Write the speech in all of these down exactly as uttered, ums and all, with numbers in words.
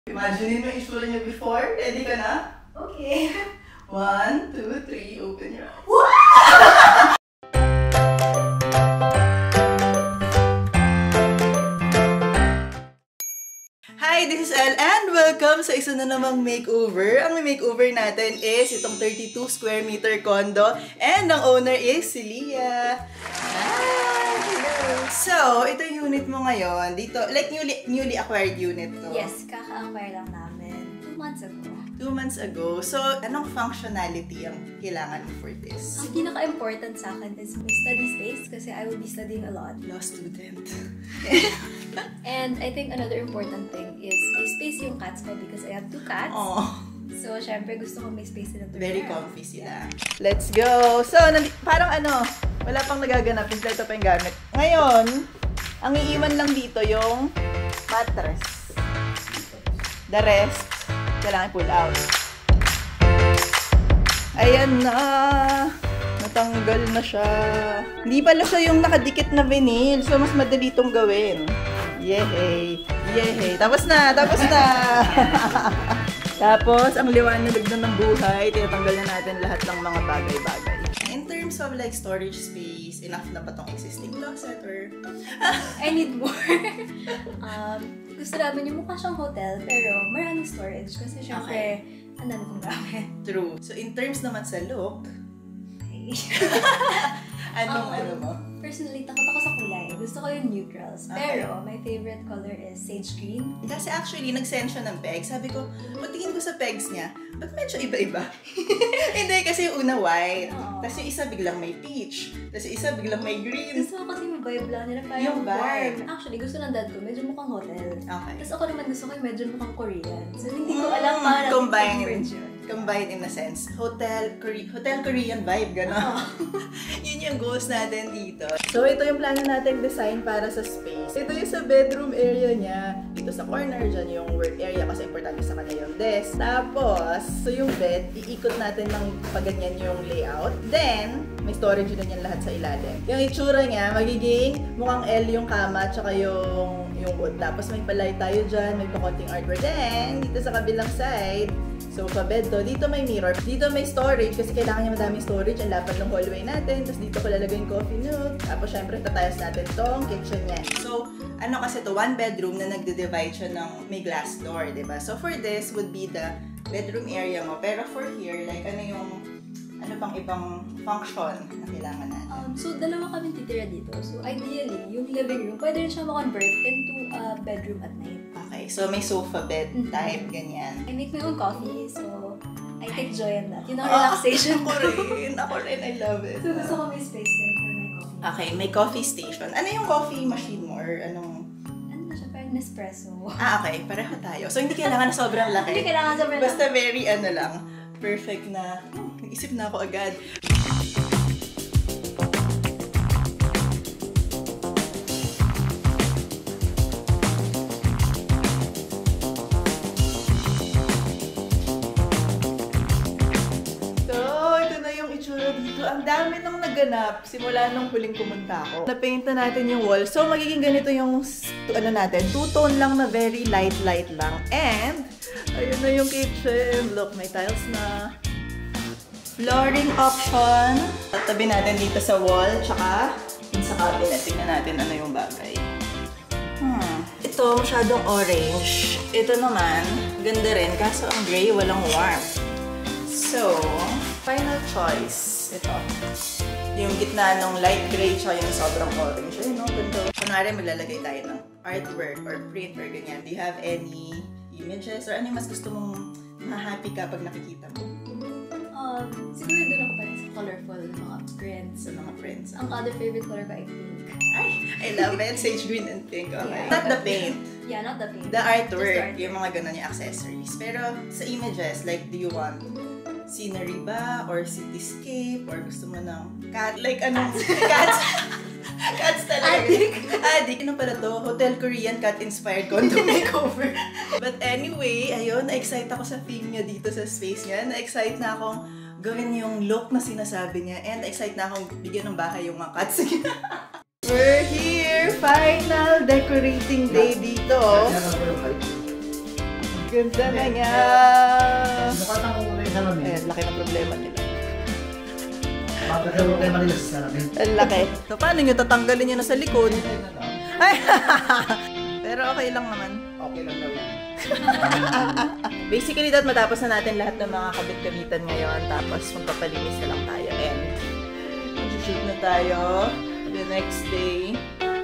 Imagine mo yung itsura niya before. Ready ka na? Okay. One, two, three, open your eyes. Hi, this is Elle and welcome sa isa na namang makeover. Ang makeover natin is itong thirty-two square meter condo and ang owner is si Leah. Hi! Hello! So, ito yung unit mo ngayon. Dito, like newly, newly acquired unit to. Yes, kaka-acquire lang namin two months ago. Two months ago. So, anong functionality ang kailangan mo for this? Ang pinaka-important sa akin is my study space kasi I will be studying a lot. Law student. And I think another important thing is may space yung cats ko because I have two cats. Oh. So, syempre gusto ko may space sila to Very share. comfy sila. Let's go! So, parang ano, wala pang nagaganap. Ito pa yung gamit. Ngayon, ang iiwan lang dito yung mattress. The rest, kailangan pull out. Ayan na! Natanggal na siya. Hindi pala siya yung nakadikit na vinyl. So, mas madali itong gawin. Yehey! Yehey! Tapos na! Tapos na! Tapos, ang liwanag na ng buhay, tinatanggal na natin lahat ng mga bagay-bagay. In terms of like storage space, enough na ba tong existing closet or? I need more. um, gusto namin yung mukha siyang hotel, pero maraming storage kasi syempre, okay. Ang dami kong gamit. True. So, in terms naman sa look, okay. anong um, ano mo? Personally, takot ako sa kulay. Gusto ko yung neutrals. Okay. Pero, my favorite color is sage green. Kasi actually, nag-send siya ng pegs. Sabi ko, patingin ko sa pegs niya, ba't medyo iba-iba? Hindi, kasi yung una white. Aww. Tapos yung isa biglang may peach. Tapos yung isa biglang may green. Gusto ko kasi yung vibe lang nila. Parang Yung vibe. warm. Actually, gusto ng dad ko, medyo mukhang hotel. Okay. Tapos ako naman gusto ko yung medyo mukhang Korean. So, hindi ko Mm, alam para combined. Combined in a sense. Hotel, Kore- Hotel Korean vibe, gano'n. Yun yung goals natin dito. So, ito yung plano natin design para sa space. Ito yung sa bedroom area niya. Dito sa corner, dyan yung work area kasi importante sa kanya yung desk. Tapos, so yung bed, iikot natin ng paganyan yung layout. Then, may storage din yan lahat sa ilalim. Yung itsura niya, magiging mukhang L yung kama tsaka yung, yung wood. Tapos may palay tayo dyan, may pakonting artwork. Then, dito sa kabilang side, sofa bed to. Dito may mirror. Dito may storage kasi kailangan niya madaming storage. Ang lapad ng hallway natin. Tapos dito ko lalagay yung coffee nook. Tapos syempre tatayos natin tong kitchen niya. So, ano kasi to one bedroom na nagde-divide siya ng may glass door, diba? So, for this would be the bedroom area mo. Pero for here, like ano yung ano pang ibang function na kailangan natin? Um, so, dalawa kami titira dito. So, ideally, yung living room, pwede rin siya ma-convert into a bedroom at night. Okay, so may sofa bed type, ganyan. I make my own coffee, so I take joy in that. Yun ang Ah, relaxation ako rin. Ako rin. I love it. So, gusto ko may space din for my coffee. Okay, may coffee station. Ano yung coffee machine mo or anong? Ano na siya? Parang Nespresso. Ah, okay. Pareho tayo. So, hindi kailangan na sobrang laki. Hindi kailangan sobrang laki. Basta very ano lang. Perfect na. Hmm, nag-isip na ako agad. Dito, ang dami nang naganap simula nung huling pumunta ako. Napaint na natin yung wall. So, magiging ganito yung ano natin, two-tone lang na very light, light lang. And, ayun na yung kitchen. Look, may tiles na. Flooring option. Tabi natin dito sa wall, tsaka yun sa cabinet. Tingnan natin ano yung bagay. Hmm. Ito, masyadong orange. Ito naman, ganda rin. Kaso ang gray, walang warmth. So, final choice. Ito. Yung gitna ng light gray tsaka yung sobrang orange. Ayun, no? Ganda. Kunwari, maglalagay tayo ng artwork or print or ganyan. Do you have any images or ano yung mas gusto mong ma-happy ka pag nakikita mo? Um, siguro doon ako pa rin sa colorful mga prints. Sa mga prints. Ang other favorite color ko ay pink. Ay, I love it. Sage green and pink. Okay. Yeah. Not the paint. Yeah, not the paint. The artwork. Just the Yung mga ganun yung accessories. Pero sa images, like, do you want scenery ba? Or cityscape? Or gusto mo ng cat? Like, anong cats? Cats talaga. Adik. Adik. Ano pala to? Hotel Korean cat-inspired condo makeover. But anyway, ayun, na-excite ako sa theme niya dito sa space niya. Na-excite na akong gawin yung look na sinasabi niya. And na-excite na akong bigyan ng bahay yung mga cats. We're here! Final decorating day dito. Ganda na nga. Nakatang ko na yung salamin. Eh, laki ng problema nila. Magkakaroon kayo manila sa salamin. Ang laki. So, paano nyo tatanggalin nyo na sa likod? Ay, pero okay lang naman. Okay lang naman. Basically, that matapos na natin lahat ng mga kabit-kabitan ngayon. Tapos, magpapalinis na lang tayo. And, mag-shoot na tayo the next day.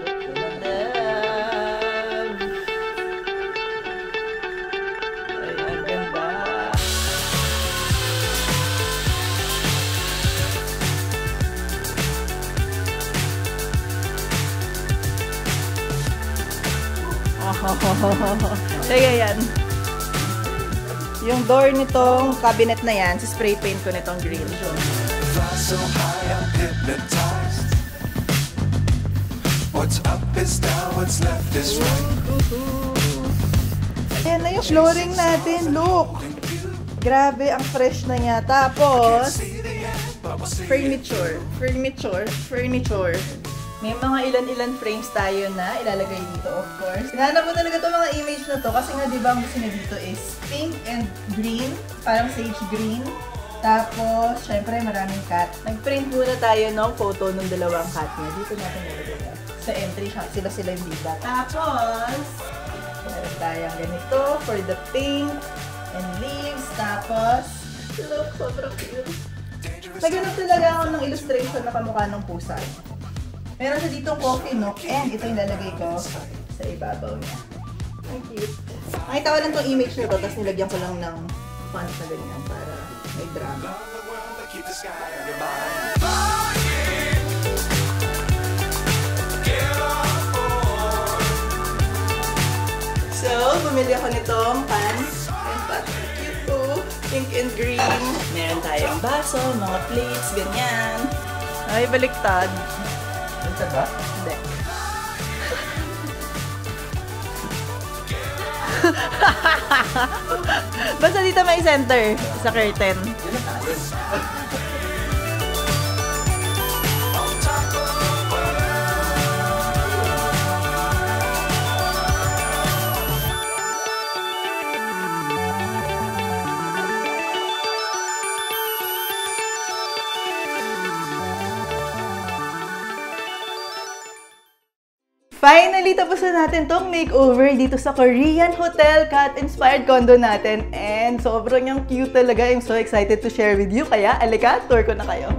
Kaya yan. Yung door nitong cabinet na yan, si spray paint ko nitong green. So high, I'm hypnotized. What's up is down, what's left is right. Ayan na yung flooring natin, look! Grabe, ang fresh na niya. Tapos, furniture, furniture, furniture. May mga ilan-ilan frames tayo na ilalagay dito, of course. Hinahanap ko talaga itong mga image na to kasi nga diba ang gusto niya dito is pink and green, parang sage green. Tapos, syempre maraming cat. Nag-print muna tayo ng photo ng dalawang cat niya. Dito natin nilagay. Sa entry, sila-sila yung diba. Tapos, meron tayong ganito for the pink and leaves. Tapos, look, sobrang cute. Naganap talaga ako ng illustration na kamukha ng pusa. Meron siya ditong coffee nook and ito yung lalagay ko sa ibabaw niya. Ang cute. Nakita ko lang itong image na ito, tapos nilagyan ko lang ng font na ganyan para may drama. So, bumili ako nitong pants. And pants, cute po. Pink and green. Meron tayong baso, mga plates, ganyan. Ay, baliktad. Baliktad ba? Hindi. Basta dito may center sa curtain. Yan na tayo. Finally, tapos na natin tong makeover dito sa Korean hotel cat-inspired condo natin. And sobrang yung cute talaga. I'm so excited to share with you. Kaya, alika, tour ko na kayo.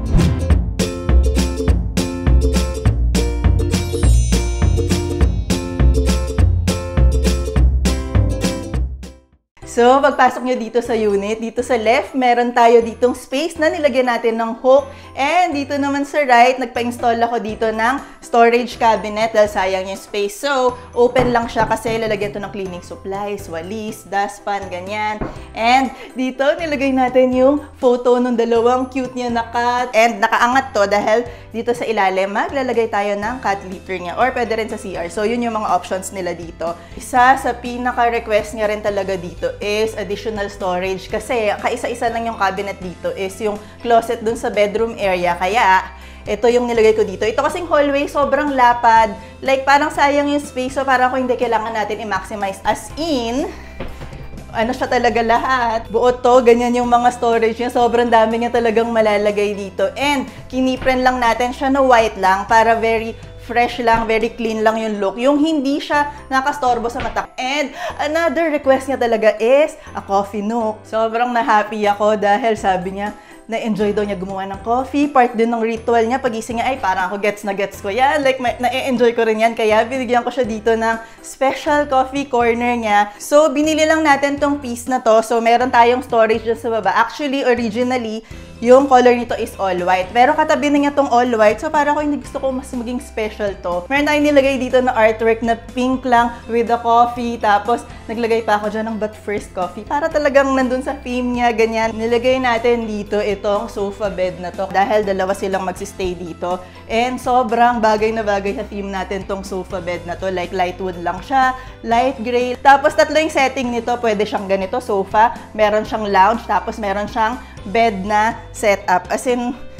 So, pagpasok nyo dito sa unit, dito sa left, meron tayo ditong space na nilagyan natin ng hook. And dito naman sa right, nagpa-install ako dito ng storage cabinet dahil sayang yung space. So, open lang siya kasi lalagyan to ng cleaning supplies, walis, dustpan, ganyan. And dito, nilagay natin yung photo ng dalawang cute niya na cat. And nakaangat to dahil dito sa ilalim, maglalagay tayo ng cat litter niya or pwede rin sa C R. So, yun yung mga options nila dito. Isa sa pinaka-request niya rin talaga dito is additional storage kasi kaisa-isa lang yung cabinet dito is yung closet dun sa bedroom area. Kaya, ito yung nilagay ko dito. Ito kasing hallway, sobrang lapad. Like, parang sayang yung space. So, parang kung hindi kailangan natin i-maximize. As in, ano siya talaga lahat. Buot to, ganyan yung mga storage niya. Sobrang dami niya talagang malalagay dito. And, kinipren lang natin siya na white lang para very fresh lang, very clean lang yung look. Yung hindi siya nakastorbo sa mata. And another request niya talaga is a coffee nook. Sobrang na-happy ako dahil sabi niya, na-enjoy daw niya gumawa ng coffee. Part din ng ritual niya. Pagising niya, ay parang ako gets na gets ko yan. Like, na-enjoy ko rin yan. Kaya binigyan ko siya dito ng special coffee corner niya. So, binili lang natin tong piece na to. So, meron tayong storage dyan sa baba. Actually, originally, yung color nito is all white. Pero katabi na niya tong all white. So, para ko hindi gusto ko mas maging special to. Meron tayong nilagay dito na artwork na pink lang with the coffee. Tapos, naglagay pa ako dyan ng but first coffee. Para talagang nandun sa theme niya, ganyan. Nilagay natin dito itong sofa bed na to. Dahil dalawa silang magsistay dito. And sobrang bagay na bagay sa theme natin tong sofa bed na to. Like, light wood lang siya. Light gray. Tapos, tatlo yung setting nito. Pwede siyang ganito, sofa. Meron siyang lounge. Tapos, meron siyang bed na setup. As in,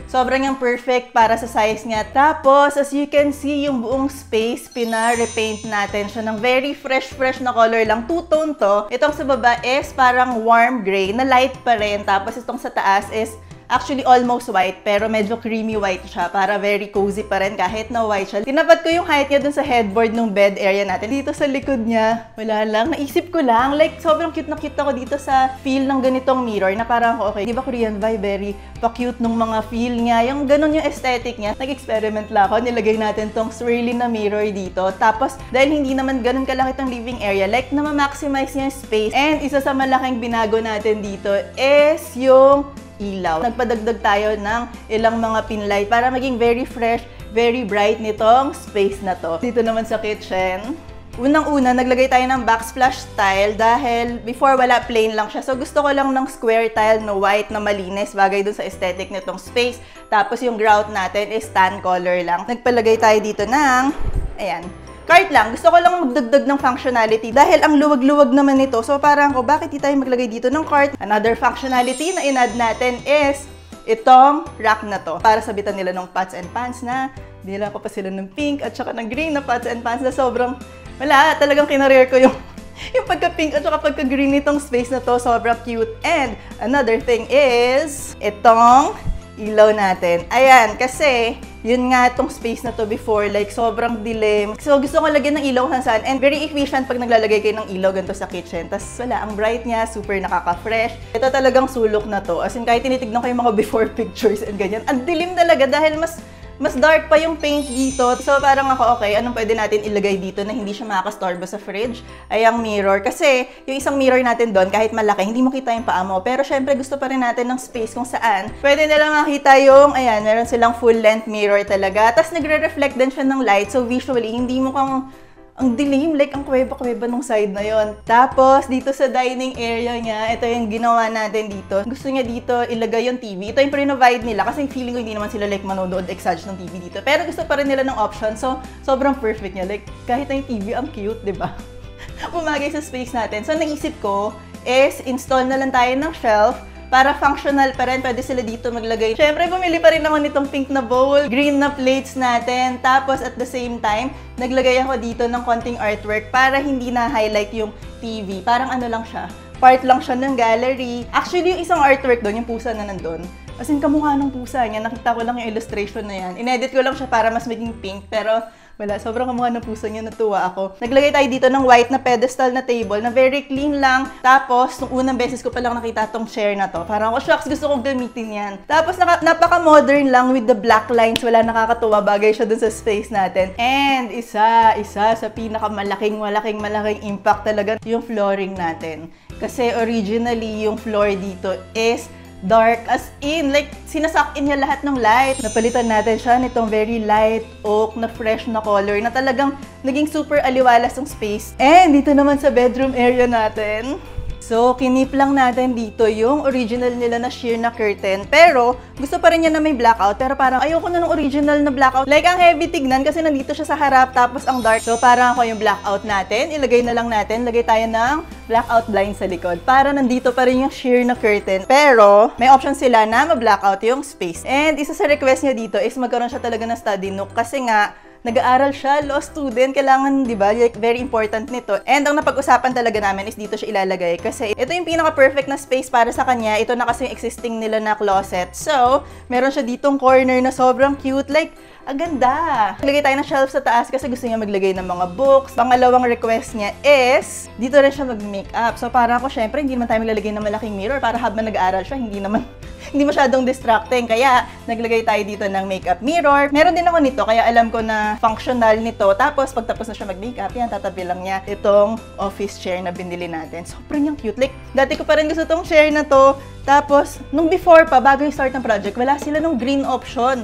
Sobrang yung perfect para sa size niya. Tapos, as you can see, yung buong space, pina-repaint natin siya ng very fresh-fresh na color lang. Two-tone to. Itong sa baba is parang warm gray na light pa rin. Tapos, itong sa taas is actually almost white, pero medyo creamy white siya para very cozy pa rin kahit na white siya. Tinapat ko yung height niya dun sa headboard ng bed area natin. Dito sa likod niya, wala lang. Naisip ko lang, like sobrang cute na cute ako dito sa feel ng ganitong mirror na parang okay, di ba Korean vibe, very pa-cute nung mga feel niya. Yung ganun yung aesthetic niya. Nag-experiment lang ako, nilagay natin tong swirly na mirror dito. Tapos, dahil hindi naman ganun kalaki tong living area, like na ma-maximize niya yung space. And isa sa malaking binago natin dito is yung ilaw. Nagpadagdag tayo ng ilang mga pin light para maging very fresh, very bright nitong space na to. Dito naman sa kitchen, unang-una, naglagay tayo ng backsplash tile dahil before wala, plain lang siya. So gusto ko lang ng square tile na white na malinis, bagay dun sa aesthetic nitong space. Tapos yung grout natin is tan color lang. Nagpalagay tayo dito ng, ayan, cart lang. Gusto ko lang magdagdag ng functionality dahil ang luwag-luwag naman nito. So parang ko, bakit di tayo maglagay dito ng cart? Another functionality na in-add natin is itong rack na to. Para sabitan nila ng pots and pans na nila ko pa sila ng pink at saka ng green na pots and pans na sobrang wala. Talagang kinareer ko yung yung pagka-pink at saka pagka-green nitong space na to. Sobrang cute. And another thing is itong ilaw natin. Ayan, kasi yun nga itong space na to before, like sobrang dilim. So gusto ko lagyan ng ilaw kung saan and very efficient pag naglalagay kayo ng ilaw ganito sa kitchen. Tapos wala, ang bright niya, super nakaka-fresh. Ito talagang sulok na to. As in, kahit tinitignan ko yung mga before pictures and ganyan, ang dilim talaga dahil mas mas dark pa yung paint dito. So parang ako, okay, anong pwede natin ilagay dito na hindi siya makakastorbo sa fridge? Ay ang mirror. Kasi yung isang mirror natin doon, kahit malaki, hindi mo kita yung paa mo. Pero syempre gusto pa rin natin ng space kung saan pwede nila makita yung, ayan, meron silang full-length mirror talaga. Tapos nagre-reflect din siya ng light. So visually, hindi mo kang ang dilim, like ang kuweba-kuweba nung side na yon. Tapos, dito sa dining area niya, ito yung ginawa natin dito. Gusto niya dito ilagay yung T V. Ito yung pre-provide nila kasi feeling ko hindi naman sila like manonood exage ng T V dito. Pero gusto pa rin nila ng option. So, sobrang perfect niya. Like, kahit na yung T V, ang cute, di ba? Pumagay sa space natin. So, naisip ko is install na lang tayo ng shelf para functional pa rin, pwede sila dito maglagay. Siyempre, bumili pa rin naman itong pink na bowl, green na plates natin. Tapos, at the same time, naglagay ako dito ng konting artwork para hindi na-highlight yung T V. Parang ano lang siya, part lang siya ng gallery. Actually, yung isang artwork doon, yung pusa na nandun, as in, kamukha ng pusa niya. Nakita ko lang yung illustration na yan. Inedit ko lang siya para mas maging pink, pero wala, sobrang kamukha ng puso niya, natuwa ako. Naglagay tayo dito ng white na pedestal na table na very clean lang. Tapos, nung unang beses ko palang nakita tong chair na to, parang ako, shucks, gusto kong gamitin yan. Tapos, napaka-modern lang with the black lines. Wala, nakakatuwa. Bagay siya dun sa space natin. And, isa, isa sa pinakamalaking, malaking, malaking impact talaga yung flooring natin. Kasi originally, yung floor dito is dark, as in, like, sinasak in niya lahat ng light. Napalitan natin siya nitong very light oak na fresh na color na talagang naging super aliwalas ng space. And dito naman sa bedroom area natin, so, kinip lang natin dito yung original nila na sheer na curtain. Pero, gusto pa rin niya na may blackout. Pero parang ayoko na ng original na blackout. Like, ang heavy tignan kasi nandito siya sa harap tapos ang dark. So, parang ako yung blackout natin. Ilagay na lang natin. Lagay tayo ng blackout blind sa likod. Para nandito pa rin yung sheer na curtain. Pero, may option sila na ma-blackout yung space. And isa sa request niya dito is magkaroon siya talaga ng study nook. Kasi nga, nag-aaral siya, law student, kailangan, di ba, like, very important nito. And ang napag-usapan talaga namin is dito siya ilalagay kasi ito yung pinaka-perfect na space para sa kanya. Ito na kasi yung existing nila na closet. So, meron siya ditong corner na sobrang cute, like, ang ganda. Maglagay tayo ng shelf sa taas kasi gusto niya maglagay ng mga books. Pangalawang request niya is, dito rin siya mag-makeup. So, para ako, syempre, hindi naman tayo maglalagay ng malaking mirror para habang nag-aaral siya, hindi naman hindi masyadong distracting. Kaya, naglagay tayo dito ng makeup mirror. Meron din ako nito, kaya alam ko na functional nito. Tapos, pagtapos na siya mag-makeup, yan, tatabi lang niya itong office chair na binili natin. Sobrang yung cute. Like, dati ko pa rin gusto itong chair na to. Tapos, nung before pa, bago yung start ng project, wala sila nung green option.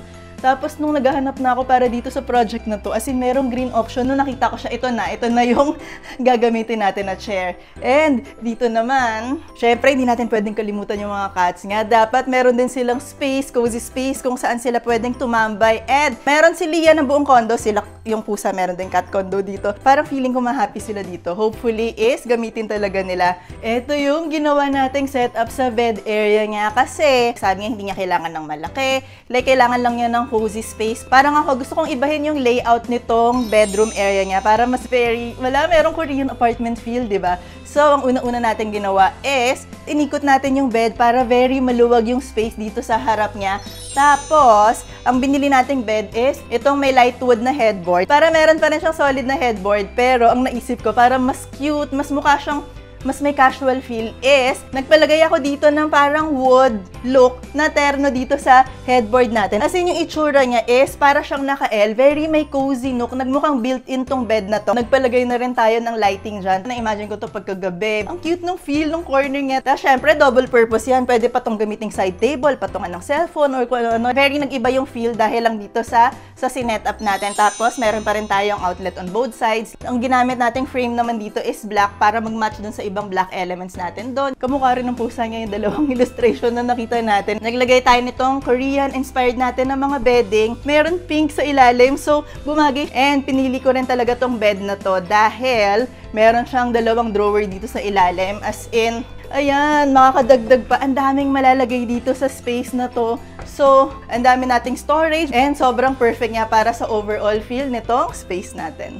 Tapos nung naghahanap na ako para dito sa project na to, as in merong green option, nung nakita ko siya, ito na, ito na yung gagamitin natin na chair. And dito naman, syempre hindi natin pwedeng kalimutan yung mga cats nga. Dapat meron din silang space, cozy space, kung saan sila pwedeng tumambay. And meron si Leah ng buong condo, sila yung pusa, meron din cat condo dito. Parang feeling ko ma-happy sila dito. Hopefully is gamitin talaga nila. Ito yung ginawa nating setup sa bed area niya kasi sabi niya hindi niya kailangan ng malaki. Like, kailangan lang niya ng cozy space. Parang ako, gusto kong ibahin yung layout nitong bedroom area niya para mas very, wala, merong Korean apartment feel, di ba? So, ang una-una natin ginawa is, inikot natin yung bed para very maluwag yung space dito sa harap niya. Tapos, ang binili nating bed is, itong may lightwood na headboard. Para meron pa rin siyang solid na headboard, pero ang naisip ko, para mas cute, mas mukha siyang mas may casual feel is, nagpalagay ako dito ng parang wood look na terno dito sa headboard natin. As in, yung itsura niya is, para siyang naka-L, very may cozy look, nagmukhang built-in tong bed na to. Nagpalagay na rin tayo ng lighting dyan. Na-imagine ko to pagkagabi. Ang cute ng feel ng corner niya. Tapos, syempre, double purpose yan. Pwede pa tong gamiting side table, patungan ng cellphone, or kung ano-ano. Very nag-iba yung feel dahil lang dito sa sa sinet-up natin. Tapos, meron pa rin tayong outlet on both sides. Ang ginamit nating frame naman dito is black para mag-match dun sa ibang black elements natin doon. Kamukha rin ng pusa niya yung dalawang illustration na nakita natin. Naglagay tayo nitong Korean-inspired natin ng mga bedding. Meron pink sa ilalim, so bumagay. And pinili ko rin talaga tong bed na to dahil meron siyang dalawang drawer dito sa ilalim. As in, ayan, makakadagdag pa. Ang daming malalagay dito sa space na to. So, ang dami nating storage and sobrang perfect niya para sa overall feel nitong space natin.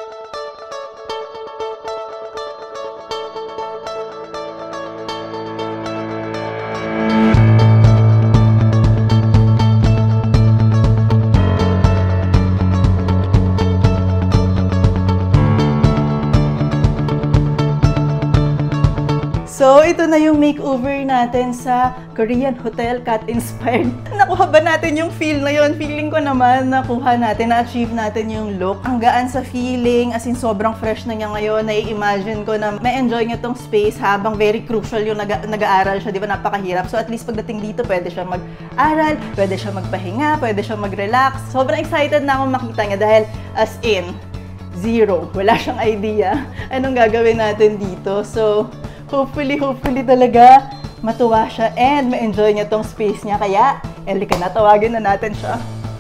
So, ito na yung makeover natin sa Korean Hotel Cat Inspired. Nakuha ba natin yung feel na yun? Feeling ko naman nakuha natin, na-achieve natin yung look. Ang gaan sa feeling, as in sobrang fresh na niya ngayon. Nai-imagine ko na may enjoy niya tong space habang very crucial yung nag- nag-aaral siya. Di ba? Napakahirap. So, at least pagdating dito, pwede siya mag-aral, pwede siya magpahinga, pwede siya mag-relax. Sobrang excited na akong makita niya dahil as in, zero. Wala siyang idea anong gagawin natin dito. So, Hopefully, hopefully talaga matuwa siya and ma-enjoy niya tong space niya. Kaya, elika na, tawagin na natin siya.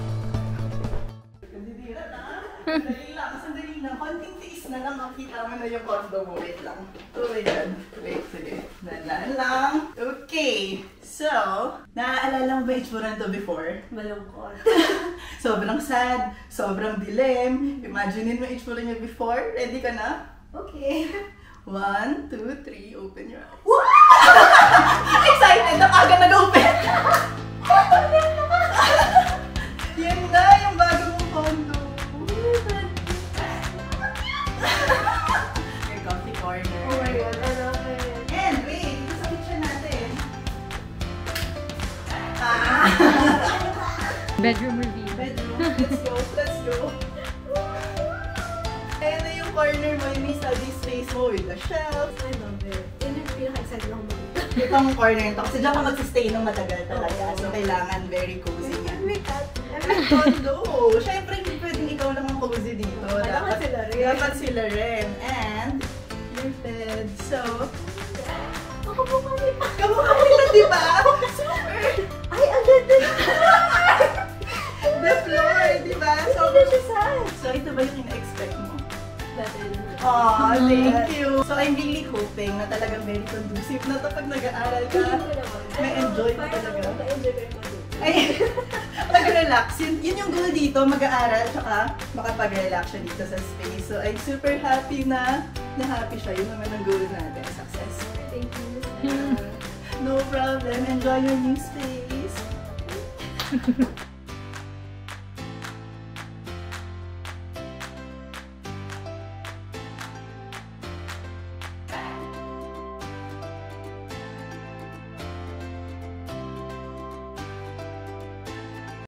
Sandali lang, sandali lang. Konting tiis na lang, makita mo na yung condo mo. Wait lang. Tuloy yan. Wait, sige. Dalaan lang. Okay. So, naaalala mo ba itsura nito before? Malungkot. Sobrang sad, sobrang dilim. Imaginein mo itsura niya before. Ready ka na? Okay. One, two, three, open your eyes. Wow! Excited! Nakaga nag-open! Yan na, yung bago mong condo. Your coffee corner. Oh my God, I love it. And wait, ito sa kitchen natin. Ah! Bedroom reveal. Bedroom. Let's go, let's go. Ayan na yung corner mo, yung may study space mo with the shelf. I love it. Yun yung pinaka-excited ako mag- Ito ang corner nito. Kasi diyan ka mag-stay ng matagal talaga. So, kailangan very cozy nga. Every cat. Every condo. Siyempre, hindi pwedeng ikaw lang ang cozy dito. Dapat sila rin. Dapat sila rin. And, your bed. So, Ako po kami pa. kamukha nila, di ba? Super! Ay, ang ganda na. The floor, di ba? So, Hindi siya sad. so, ito ba yung ina-expect mo? Dati. Aw, thank you. So, I'm really hoping na talagang very conducive na to pag nag-aaral ka. May enjoy ka talaga. Ma-enjoy ko yung pag- Ay, mag-relax. Yun, yun yung goal dito, mag-aaral, tsaka makapag-relax siya dito sa space. So, I'm super happy na na happy siya. Yun naman ang goal natin. Success. Thank you. No problem. Enjoy your new space.